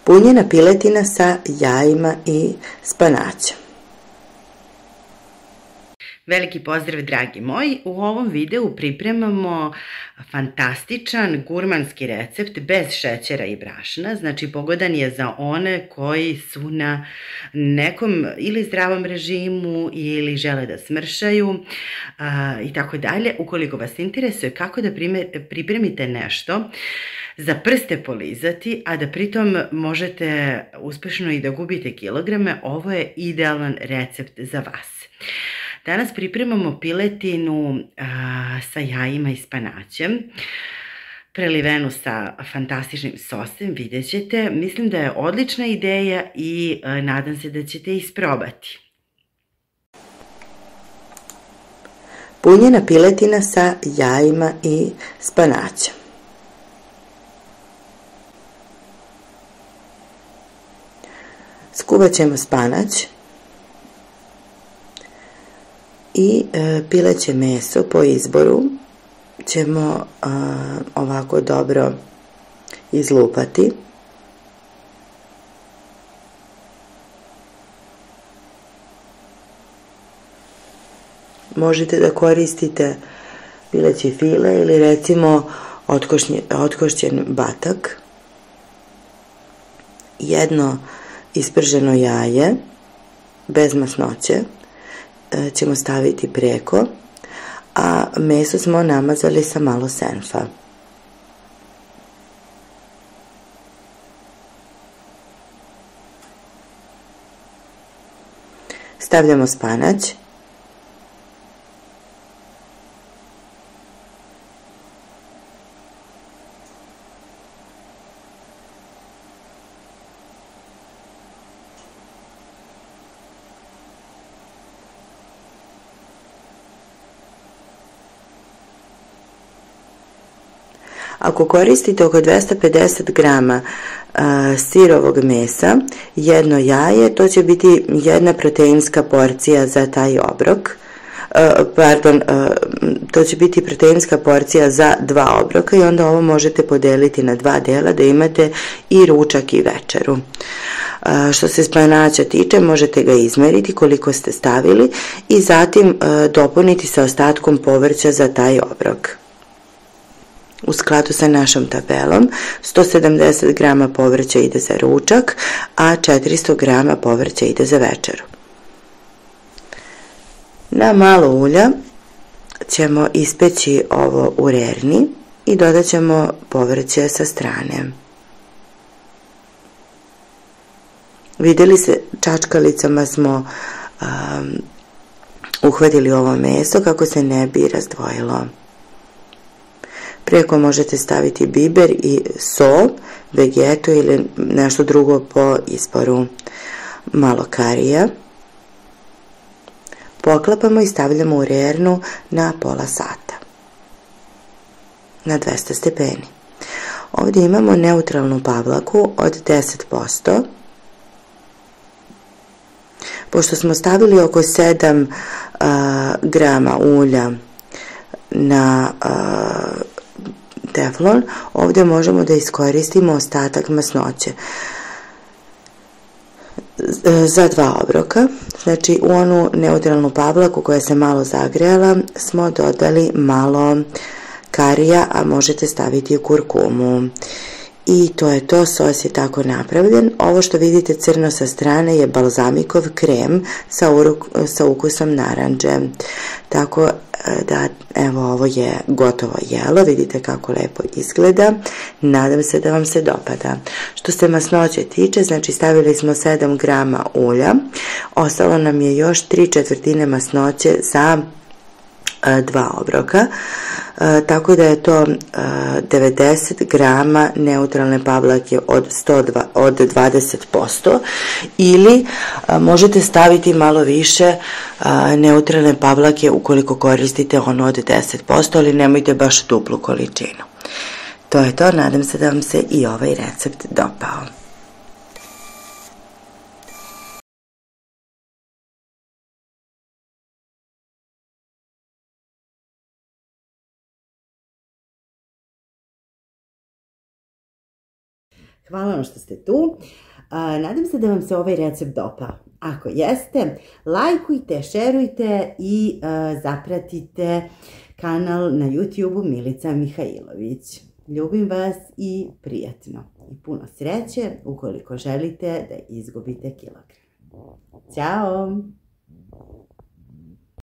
Punjena piletina sa jajima i spanaćem. Veliki pozdrav, dragi moji! U ovom videu pripremamo fantastičan gurmanski recept bez šećera i brašna. Znači, pogodan je za one koji su na nekom ili zdravom režimu ili žele da smršaju i tako dalje. Ukoliko vas interesuje kako da pripremite nešto za prste polizati, a da pritom možete uspešno i da gubite kilograme, ovo je idealan recept za vas. Danas pripremamo piletinu sa jajima i spanaćem, prelivenu sa fantastičnim sosem, vidjet ćete. Mislim da je odlična ideja i nadam se da ćete isprobati. Punjena piletina sa jajima i spanaćem. Skuvat ćemo spanać i pileće meso po izboru ćemo ovako dobro izlupati. Možete da koristite pileći file ili recimo otkošćen batak. Jedno isprženo jaje bez masnoće ćemo staviti preko, a meso smo namazali sa malo senfa. Stavljamo spanać. Ako koristite oko 250 grama sirovog mesa, jedno jaje, to će biti jedna proteinska porcija za taj obrok. To će biti proteinska porcija za 2 obroka i onda ovo možete podeliti na 2 dela da imate i ručak i večeru. Što se spanaća tiče, možete ga izmeriti koliko ste stavili i zatim dopuniti sa ostatkom povrća za taj obrok. U skladu sa našom tabelom, 170 grama povrća ide za ručak, a 400 grama povrća ide za večeru. Na malo ulja ćemo ispeći ovo u rerni i dodat ćemo povrće sa strane. Vidjeli se, čačkalicama smo uhvatili ovo meso kako se ne bi razdvojilo. Preko možete staviti biber i so, vegetu ili nešto drugo po izboru. Malo karija. Poklapamo i stavljamo u rernu na pola sata. Na 200 stepeni. Ovdje imamo neutralnu pavlaku od 10%. Pošto smo stavili oko 7 grama ulja na teflon, ovdje možemo da iskoristimo ostatak masnoće. Za 2 obroka, znači u onu neutralnu pavlaku koja se malo zagrejala smo dodali malo karija, a možete staviti i kurkumu. I to je to, sos je tako napravljen. Ovo što vidite crno sa strane je balzamikov krem sa ukusom naranđe. Tako da, evo, ovo je gotovo jelo, vidite kako lepo izgleda. Nadam se da vam se dopada. Što se masnoće tiče, znači stavili smo 7 grama ulja, ostalo nam je još 3/4 masnoće za 2 obroka, tako da je to 90 grama neutralne pavlake od 20%, ili možete staviti malo više neutralne pavlake ukoliko koristite ono od 10%, ali nemojte baš duplu količinu. To je to, nadam se da vam se i ovaj recept dopao. Hvala vam što ste tu. Nadam se da vam se ovaj recept dopao. Ako jeste, lajkujte, šerujte i zapratite kanal na YouTube-u Milica Mihajlović. Ljubim vas i prijatno. I puno sreće ukoliko želite da izgubite kilogram. Ćao!